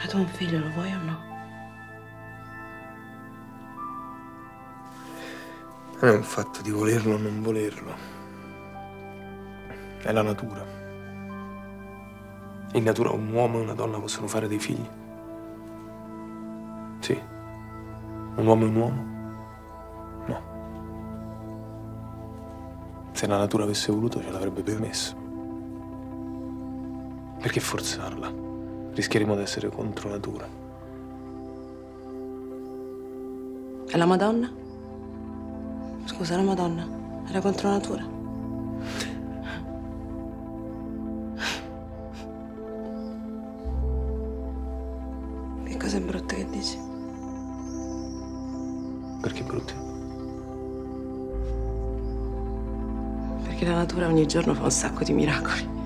Ma tu un figlio lo vuoi o no? Non è un fatto di volerlo o non volerlo. È la natura. In natura un uomo e una donna possono fare dei figli. Sì. Un uomo e un uomo? No. Se la natura avesse voluto ce l'avrebbe permesso. Perché forzarla? Rischieremo di essere contro natura. E la Madonna? Scusa, la Madonna era contro natura? Che cose brutte che dici? Perché brutti? Perché la natura ogni giorno fa un sacco di miracoli.